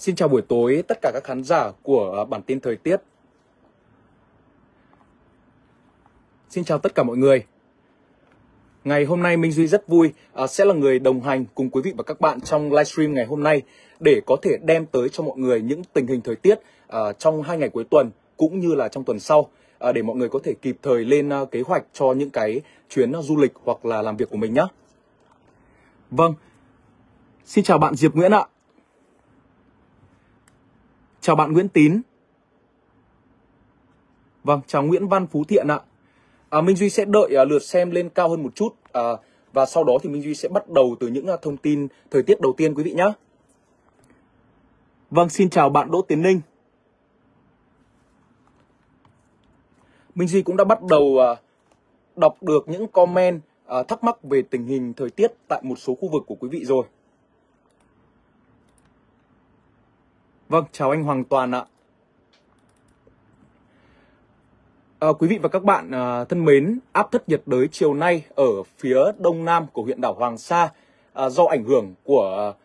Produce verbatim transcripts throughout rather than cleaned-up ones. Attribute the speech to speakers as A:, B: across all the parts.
A: Xin chào buổi tối tất cả các khán giả của bản tin thời tiết. Xin chào tất cả mọi người. Ngày hôm nay Minh Duy rất vui uh, sẽ là người đồng hành cùng quý vị và các bạn trong livestream ngày hôm nay để có thể đem tới cho mọi người những tình hình thời tiết uh, trong hai ngày cuối tuần cũng như là trong tuần sau uh, để mọi người có thể kịp thời lên uh, kế hoạch cho những cái chuyến uh, du lịch hoặc là làm việc của mình nhé. Vâng, xin chào bạn Diệp Nguyễn ạ. Chào bạn Nguyễn Tín. Vâng, chào Nguyễn Văn Phú Thiện ạ. À, Minh Duy sẽ đợi uh, lượt xem lên cao hơn một chút uh, và sau đó thì Minh Duy sẽ bắt đầu từ những uh, thông tin thời tiết đầu tiên quý vị nhé. Vâng, xin chào bạn Đỗ Tiến Ninh. Minh Duy cũng đã bắt đầu uh, đọc được những comment uh, thắc mắc về tình hình thời tiết tại một số khu vực của quý vị rồi. Vâng, chào anh Hoàng Toàn ạ. À, quý vị và các bạn à, thân mến, áp thấp nhiệt đới chiều nay ở phía đông nam của huyện đảo Hoàng Sa à, do ảnh hưởng của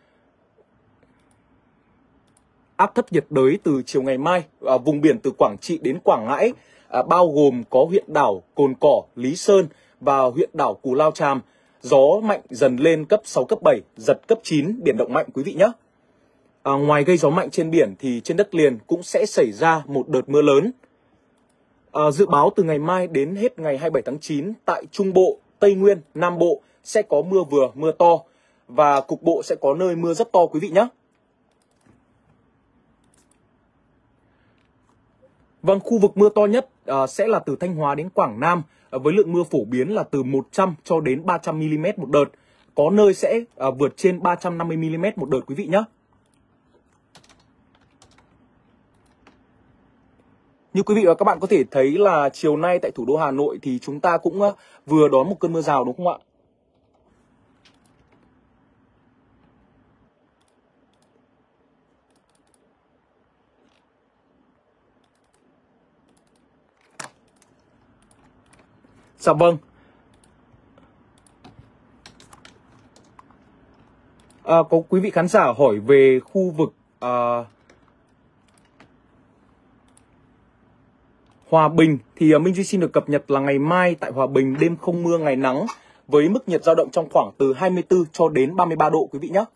A: áp thấp nhiệt đới từ chiều ngày mai, à, vùng biển từ Quảng Trị đến Quảng Ngãi, à, bao gồm có huyện đảo Cồn Cỏ, Lý Sơn và huyện đảo Cù Lao Chàm. Gió mạnh dần lên cấp sáu, cấp bảy, giật cấp chín, biển động mạnh quý vị nhé. À, ngoài gây gió mạnh trên biển thì trên đất liền cũng sẽ xảy ra một đợt mưa lớn. À, dự báo từ ngày mai đến hết ngày hai mươi bảy tháng chín tại Trung Bộ, Tây Nguyên, Nam Bộ sẽ có mưa vừa, mưa to và cục bộ sẽ có nơi mưa rất to quý vị nhé. Vâng, khu vực mưa to nhất à, sẽ là từ Thanh Hóa đến Quảng Nam à, với lượng mưa phổ biến là từ một trăm cho đến ba trăm mi-li-mét một đợt. Có nơi sẽ à, vượt trên ba trăm năm mươi mi-li-mét một đợt quý vị nhé. Như quý vị và các bạn có thể thấy là chiều nay tại thủ đô Hà Nội thì chúng ta cũng vừa đón một cơn mưa rào đúng không ạ? Dạ vâng. À, có quý vị khán giả hỏi về khu vực à, Hòa Bình thì Minh Duy xin được cập nhật là ngày mai tại Hòa Bình đêm không mưa ngày nắng với mức nhiệt dao động trong khoảng từ hai mươi tư cho đến ba mươi ba độ quý vị nhé.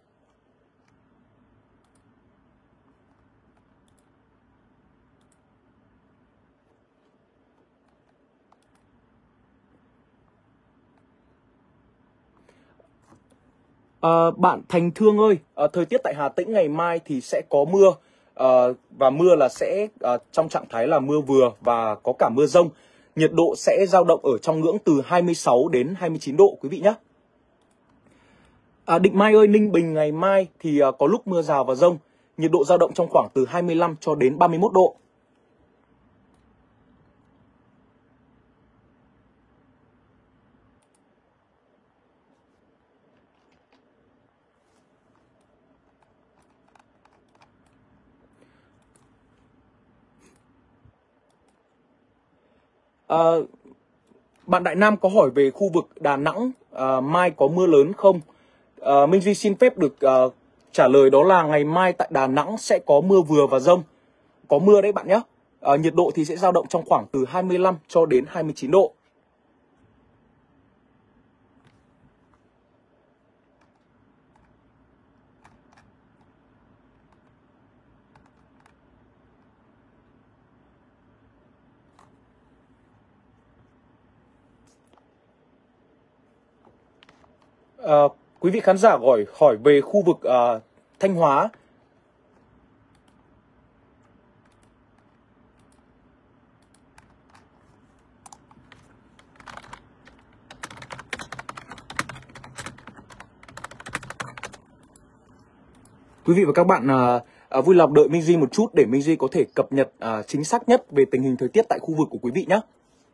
A: À, bạn Thành Thương ơi, à, thời tiết tại Hà Tĩnh ngày mai thì sẽ có mưa. Uh, và mưa là sẽ uh, trong trạng thái là mưa vừa và có cả mưa rông. Nhiệt độ sẽ dao động ở trong ngưỡng từ hai mươi sáu đến hai mươi chín độ quý vị nhé. uh, Định Mai ơi, Ninh Bình ngày mai thì uh, có lúc mưa rào và rông. Nhiệt độ dao động trong khoảng từ hai mươi lăm cho đến ba mươi mốt độ. À, bạn Đại Nam có hỏi về khu vực Đà Nẵng à, mai có mưa lớn không? à, Minh Duy xin phép được à, trả lời đó là ngày mai tại Đà Nẵng sẽ có mưa vừa và dông. Có mưa đấy bạn nhé. à, Nhiệt độ thì sẽ dao động trong khoảng từ hai mươi lăm cho đến hai mươi chín độ. À, quý vị khán giả hỏi hỏi về khu vực à, Thanh Hóa. Quý vị và các bạn à, à, vui lòng đợi Minh Duy một chút để Minh Duy có thể cập nhật à, chính xác nhất về tình hình thời tiết tại khu vực của quý vị nhé.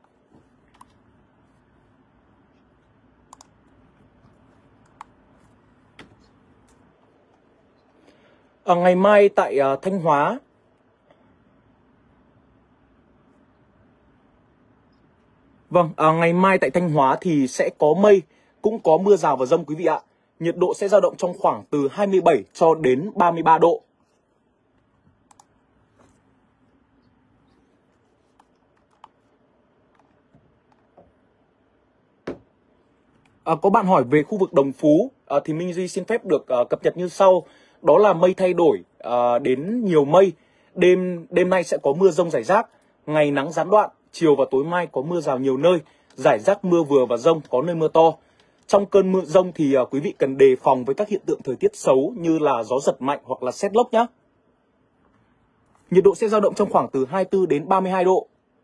A: À, ngày mai tại à, Thanh Hóa Vâng, à, ngày mai tại Thanh Hóa thì sẽ có mây, cũng có mưa rào và dông quý vị ạ. Nhiệt độ sẽ dao động trong khoảng từ hai mươi bảy cho đến ba mươi ba độ. À, có bạn hỏi về khu vực Đồng Phú, à, thì Minh Duy xin phép được à, cập nhật như sau. Đó là mây thay đổi à, đến nhiều mây. Đêm đêm nay sẽ có mưa rông rải rác, ngày nắng gián đoạn, chiều và tối mai có mưa rào nhiều nơi, rải rác mưa vừa và dông, có nơi mưa to. Trong cơn mưa rông thì à, quý vị cần đề phòng với các hiện tượng thời tiết xấu như là gió giật mạnh hoặc là sét lốc nhé. Nhiệt độ sẽ dao động trong khoảng từ hai mươi tư đến ba mươi hai độ.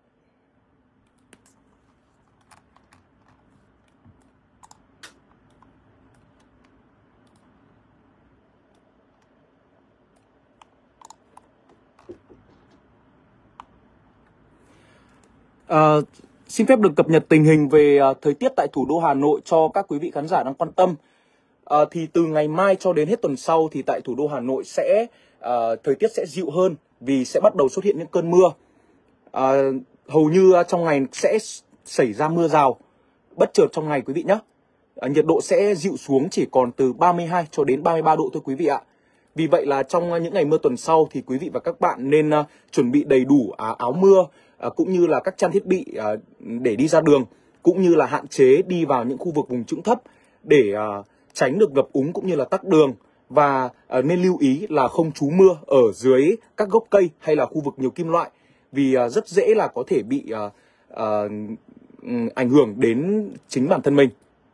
A: À, xin phép được cập nhật tình hình về uh, thời tiết tại thủ đô Hà Nội cho các quý vị khán giả đang quan tâm. À, thì từ ngày mai cho đến hết tuần sau thì tại thủ đô Hà Nội sẽ uh, thời tiết sẽ dịu hơn vì sẽ bắt đầu xuất hiện những cơn mưa. À, hầu như uh, trong ngày sẽ xảy ra mưa rào bất chợt trong ngày quý vị nhé. À, nhiệt độ sẽ dịu xuống chỉ còn từ ba mươi hai cho đến ba mươi ba độ thôi quý vị ạ. Vì vậy là trong những ngày mưa tuần sau thì quý vị và các bạn nên uh, chuẩn bị đầy đủ uh, áo mưa uh, cũng như là các trang thiết bị uh, để đi ra đường, cũng như là hạn chế đi vào những khu vực vùng trũng thấp để uh, tránh được ngập úng cũng như là tắc đường. Và uh, nên lưu ý là không trú mưa ở dưới các gốc cây hay là khu vực nhiều kim loại, vì uh, rất dễ là có thể bị uh, uh, ảnh hưởng đến chính bản thân mình.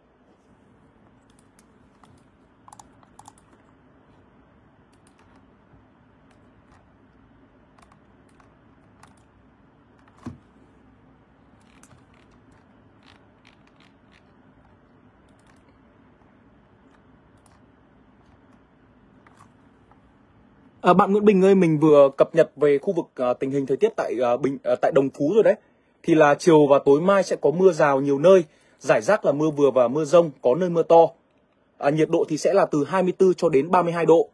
A: À, bạn Nguyễn Bình ơi, mình vừa cập nhật về khu vực uh, tình hình thời tiết tại uh, Bình uh, tại Đồng Phú rồi đấy. Thì là chiều và tối mai sẽ có mưa rào nhiều nơi, rải rác là mưa vừa và mưa rông, có nơi mưa to. À, nhiệt độ thì sẽ là từ hai mươi tư cho đến ba mươi hai độ.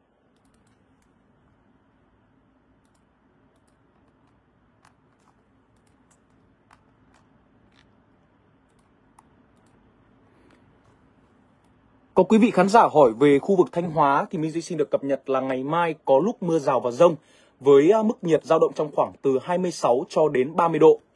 A: Có quý vị khán giả hỏi về khu vực Thanh Hóa thì Minh Duy xin được cập nhật là ngày mai có lúc mưa rào và dông với mức nhiệt dao động trong khoảng từ hai mươi sáu cho đến ba mươi độ.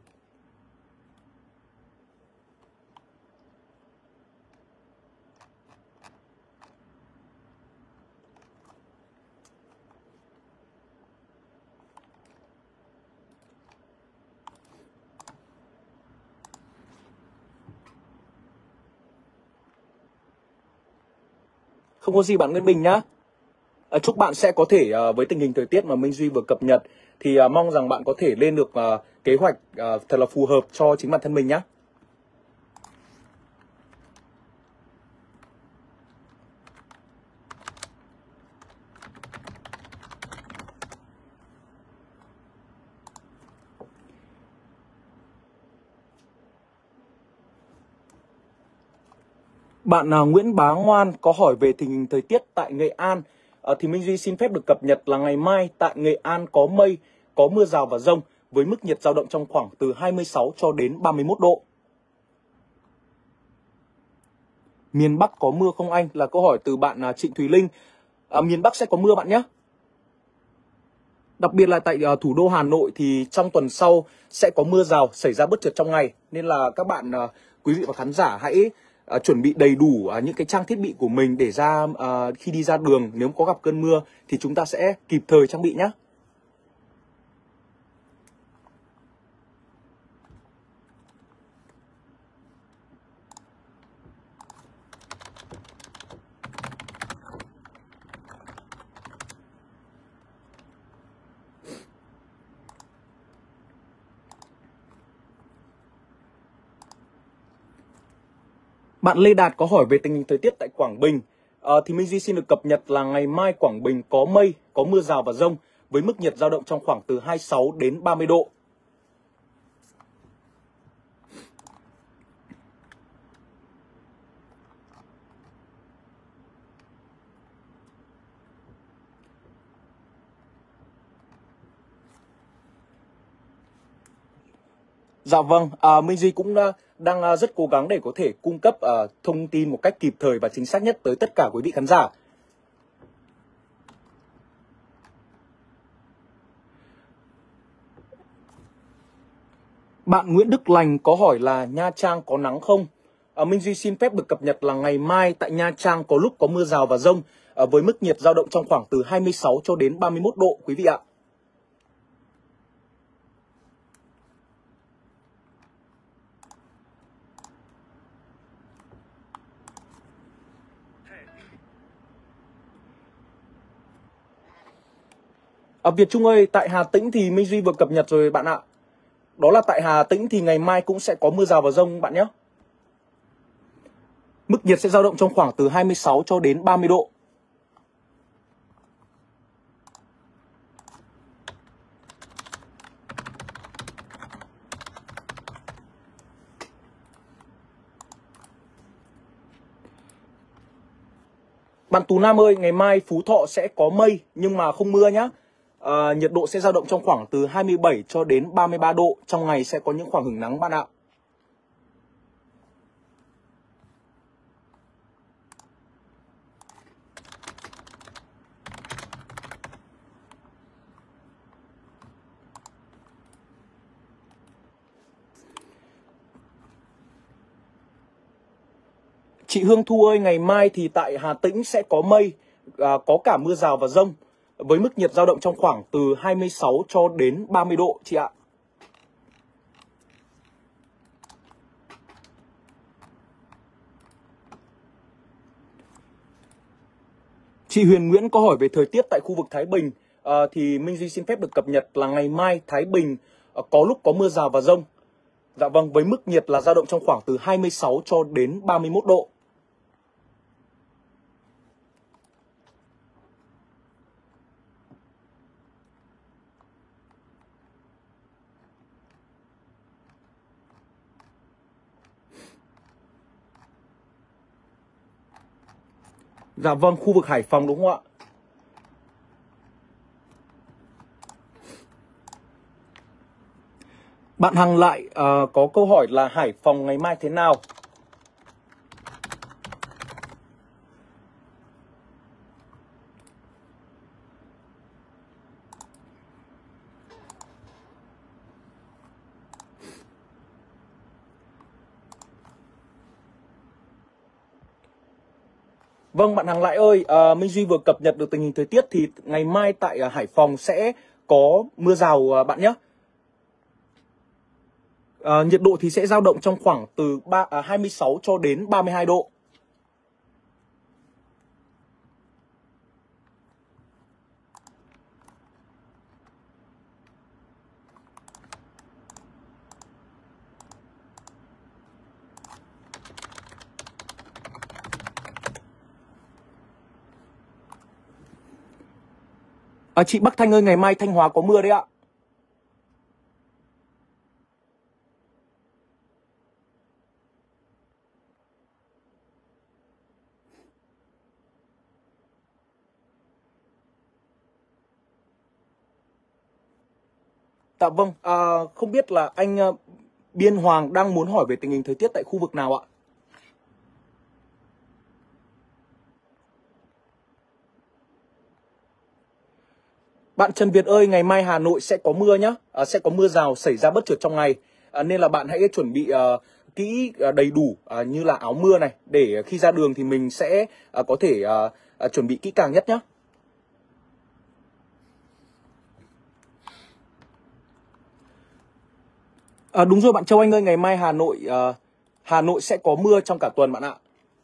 A: Không có gì bạn Nguyễn Bình nhá. À, chúc bạn sẽ có thể uh, với tình hình thời tiết mà Minh Duy vừa cập nhật thì uh, mong rằng bạn có thể lên được uh, kế hoạch uh, thật là phù hợp cho chính bản thân mình nhé. Bạn uh, Nguyễn Bá Ngoan có hỏi về tình hình thời tiết tại Nghệ An. Uh, thì Minh Duy xin phép được cập nhật là ngày mai tại Nghệ An có mây, có mưa rào và dông với mức nhiệt dao động trong khoảng từ hai mươi sáu cho đến ba mươi mốt độ. Miền Bắc có mưa không anh? Là câu hỏi từ bạn uh, Trịnh Thùy Linh. Uh, miền Bắc sẽ có mưa bạn nhé. Đặc biệt là tại uh, thủ đô Hà Nội thì trong tuần sau sẽ có mưa rào xảy ra bất chợt trong ngày. Nên là các bạn, uh, quý vị và khán giả hãy uh, chuẩn bị đầy đủ uh, những cái trang thiết bị của mình để ra uh, khi đi ra đường. Nếu có gặp cơn mưa thì chúng ta sẽ kịp thời trang bị nhé. Bạn Lê Đạt có hỏi về tình hình thời tiết tại Quảng Bình. À, thì Minh Duy xin được cập nhật là ngày mai Quảng Bình có mây, có mưa rào và dông với mức nhiệt dao động trong khoảng từ hai mươi sáu đến ba mươi độ. Dạ vâng, à, Minh Duy cũng uh, đang uh, rất cố gắng để có thể cung cấp uh, thông tin một cách kịp thời và chính xác nhất tới tất cả quý vị khán giả. Bạn Nguyễn Đức Lành có hỏi là Nha Trang có nắng không? À, Minh Duy xin phép được cập nhật là ngày mai tại Nha Trang có lúc có mưa rào và dông, à, với mức nhiệt dao động trong khoảng từ hai mươi sáu cho đến ba mươi mốt độ quý vị ạ. À, Việt Trung ơi, tại Hà Tĩnh thì Minh Duy vừa cập nhật rồi bạn ạ. Đó là tại Hà Tĩnh thì ngày mai cũng sẽ có mưa rào và dông bạn nhé. Mức nhiệt sẽ dao động trong khoảng từ hai mươi sáu cho đến ba mươi độ. Bạn Tú Nam ơi, ngày mai Phú Thọ sẽ có mây nhưng mà không mưa nhá. À, nhiệt độ sẽ dao động trong khoảng từ hai mươi bảy cho đến ba mươi ba độ. Trong ngày sẽ có những khoảng hửng nắng bạn ạ. Chị Hương Thu ơi, ngày mai thì tại Hà Tĩnh sẽ có mây, à, có cả mưa rào và dông, với mức nhiệt dao động trong khoảng từ hai mươi sáu cho đến ba mươi độ chị ạ. Chị Huyền Nguyễn có hỏi về thời tiết tại khu vực Thái Bình, à, thì Minh Duy xin phép được cập nhật là ngày mai Thái Bình à, có lúc có mưa rào và dông. Dạ vâng, với mức nhiệt là dao động trong khoảng từ hai mươi sáu cho đến ba mươi mốt độ. Dạ vâng, khu vực Hải Phòng đúng không ạ? Bạn Hằng lại uh, có câu hỏi là Hải Phòng ngày mai thế nào? Vâng, bạn Hằng lại ơi, à, Minh Duy vừa cập nhật được tình hình thời tiết thì ngày mai tại uh, Hải Phòng sẽ có mưa rào uh, bạn nhé. À, nhiệt độ thì sẽ dao động trong khoảng từ ba, à, hai mươi sáu cho đến ba mươi hai độ. À, chị Bắc Thanh ơi, ngày mai Thanh Hóa có mưa đấy ạ. Dạ vâng, à, không biết là anh uh, Biên Hoàng đang muốn hỏi về tình hình thời tiết tại khu vực nào ạ? Bạn Trần Việt ơi, ngày mai Hà Nội sẽ có mưa nhá, à, sẽ có mưa rào xảy ra bất chợt trong ngày, à, nên là bạn hãy chuẩn bị uh, kỹ uh, đầy đủ uh, như là áo mưa này, để khi ra đường thì mình sẽ uh, có thể uh, uh, chuẩn bị kỹ càng nhất nhá. À, đúng rồi bạn Châu Anh ơi, ngày mai Hà Nội uh, Hà Nội sẽ có mưa trong cả tuần bạn ạ.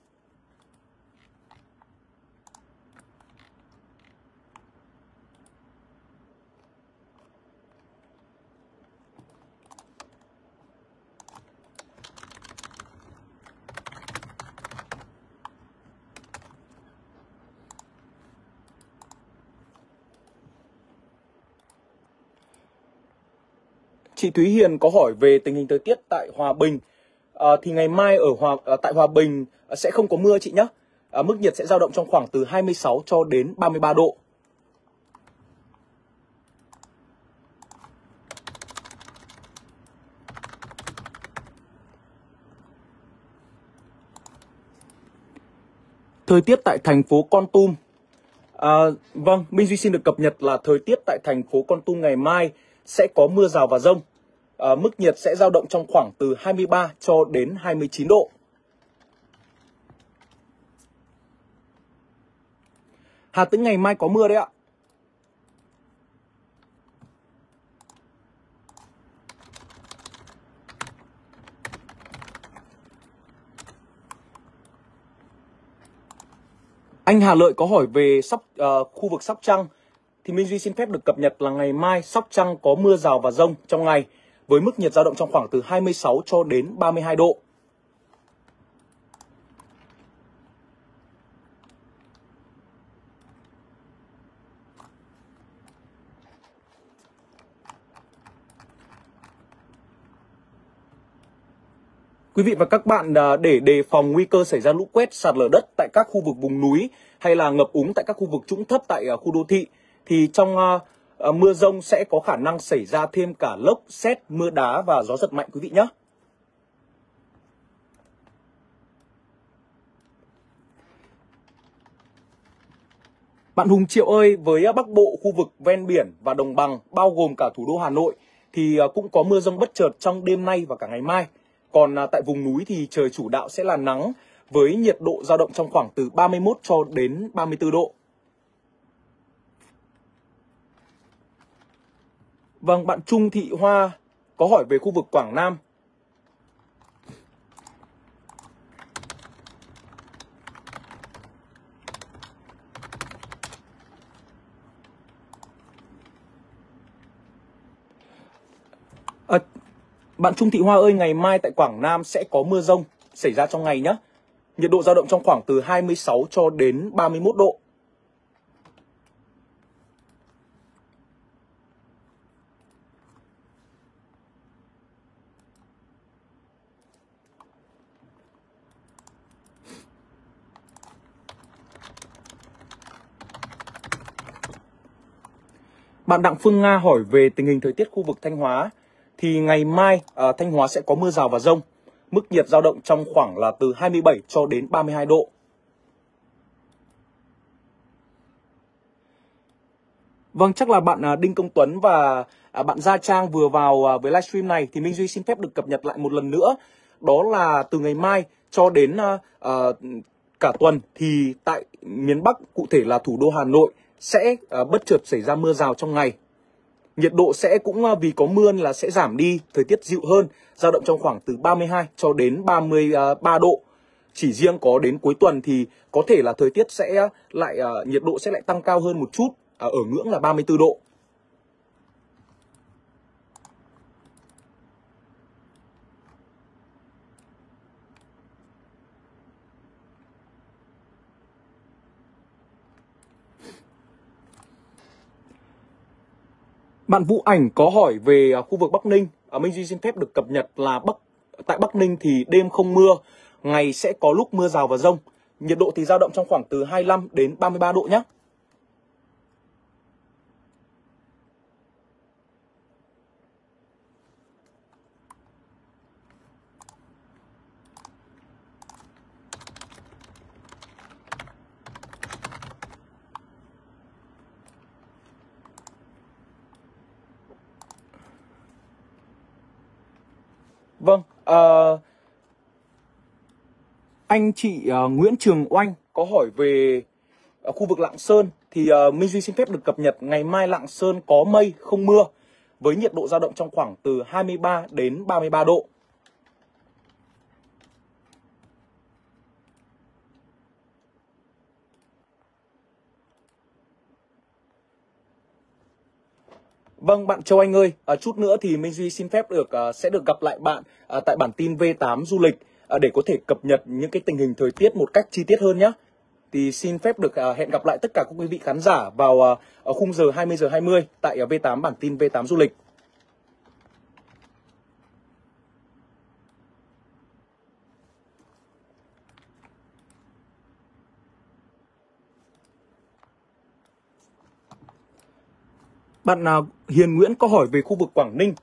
A: Chị Thúy Hiền có hỏi về tình hình thời tiết tại Hòa Bình. À, thì ngày mai ở Hòa à, tại Hòa Bình à, sẽ không có mưa chị nhé. À, mức nhiệt sẽ dao động trong khoảng từ hai mươi sáu cho đến ba mươi ba độ. Thời tiết tại thành phố Kon Tum. À, vâng, Minh Duy xin được cập nhật là thời tiết tại thành phố Kon Tum ngày mai sẽ có mưa rào và dông. À, mức nhiệt sẽ dao động trong khoảng từ hai mươi ba cho đến hai mươi chín độ. Hà Tĩnh ngày mai có mưa đấy ạ. Anh Hà Lợi có hỏi về Sóc uh, khu vực Sóc Trăng thì Minh Duy xin phép được cập nhật là ngày mai Sóc Trăng có mưa rào và dông trong ngày với mức nhiệt dao động trong khoảng từ hai mươi sáu cho đến ba mươi hai độ. Quý vị và các bạn, để đề phòng nguy cơ xảy ra lũ quét, sạt lở đất tại các khu vực vùng núi hay là ngập úng tại các khu vực trũng thấp tại khu đô thị thì trong uh, mưa dông sẽ có khả năng xảy ra thêm cả lốc, sét, mưa đá và gió giật mạnh quý vị nhé. Bạn Hùng Triệu ơi, với Bắc Bộ, khu vực ven biển và đồng bằng bao gồm cả thủ đô Hà Nội thì cũng có mưa dông bất chợt trong đêm nay và cả ngày mai. Còn tại vùng núi thì trời chủ đạo sẽ là nắng với nhiệt độ dao động trong khoảng từ ba mươi mốt cho đến ba mươi tư độ. Vâng, bạn Trung Thị Hoa có hỏi về khu vực Quảng Nam. À, bạn Trung Thị Hoa ơi, ngày mai tại Quảng Nam sẽ có mưa dông xảy ra trong ngày nhé. Nhiệt độ dao động trong khoảng từ hai mươi sáu cho đến ba mươi mốt độ. Bạn Đặng Phương Nga hỏi về tình hình thời tiết khu vực Thanh Hóa. Thì ngày mai à, Thanh Hóa sẽ có mưa rào và dông. Mức nhiệt dao động trong khoảng là từ hai mươi bảy cho đến ba mươi hai độ. Vâng, chắc là bạn à, Đinh Công Tuấn và à, bạn Gia Trang vừa vào à, với livestream này thì Minh Duy xin phép được cập nhật lại một lần nữa. Đó là từ ngày mai cho đến à, à, cả tuần thì tại miền Bắc, cụ thể là thủ đô Hà Nội sẽ à, bất chợt xảy ra mưa rào trong ngày. Nhiệt độ sẽ cũng vì có mưa là sẽ giảm đi, thời tiết dịu hơn, dao động trong khoảng từ ba mươi hai cho đến ba mươi ba độ. Chỉ riêng có đến cuối tuần thì có thể là thời tiết sẽ lại uh, nhiệt độ sẽ lại tăng cao hơn một chút, uh, ở ngưỡng là ba mươi tư độ. Bạn Vũ Ảnh có hỏi về khu vực Bắc Ninh. À, Minh Duy xin phép được cập nhật là Bắc tại Bắc Ninh thì đêm không mưa, ngày sẽ có lúc mưa rào và dông. Nhiệt độ thì dao động trong khoảng từ hai mươi lăm đến ba mươi ba độ nhé. Vâng, uh, anh chị uh, Nguyễn Trường Oanh có hỏi về uh, khu vực Lạng Sơn thì uh, Minh Duy xin phép được cập nhật ngày mai Lạng Sơn có mây không mưa với nhiệt độ dao động trong khoảng từ hai mươi ba đến ba mươi ba độ. Vâng, bạn Châu Anh ơi, à, chút nữa thì Minh Duy xin phép được uh, sẽ được gặp lại bạn uh, tại bản tin V tám du lịch uh, để có thể cập nhật những cái tình hình thời tiết một cách chi tiết hơn nhé. Thì xin phép được uh, hẹn gặp lại tất cả các quý vị khán giả vào uh, ở khung giờ hai mươi giờ hai mươi tại uh, V tám bản tin V tám du lịch. Bạn uh, Hiền Nguyễn có hỏi về khu vực Quảng Ninh.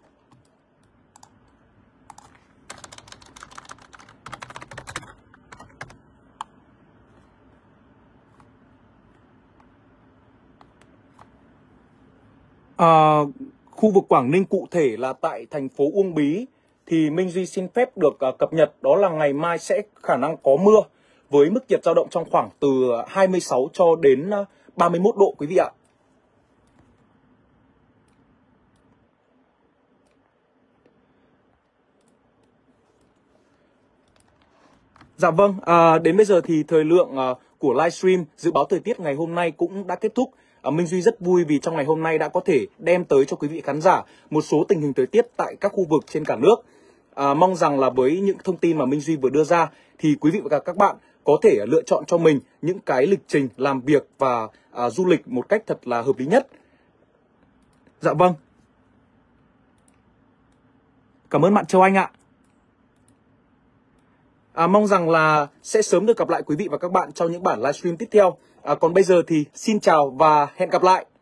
A: À, khu vực Quảng Ninh cụ thể là tại thành phố Uông Bí thì Minh Duy xin phép được uh, cập nhật đó là ngày mai sẽ khả năng có mưa với mức nhiệt dao động trong khoảng từ hai mươi sáu cho đến uh, ba mươi mốt độ quý vị ạ. Dạ vâng, à, đến bây giờ thì thời lượng à, của livestream dự báo thời tiết ngày hôm nay cũng đã kết thúc. À, Minh Duy rất vui vì trong ngày hôm nay đã có thể đem tới cho quý vị khán giả một số tình hình thời tiết tại các khu vực trên cả nước. À, mong rằng là với những thông tin mà Minh Duy vừa đưa ra thì quý vị và các bạn có thể lựa chọn cho mình những cái lịch trình làm việc và à, du lịch một cách thật là hợp lý nhất. Dạ vâng. Cảm ơn bạn Châu Anh ạ. À, mong rằng là sẽ sớm được gặp lại quý vị và các bạn trong những bản livestream tiếp theo. À, còn bây giờ thì xin chào và hẹn gặp lại.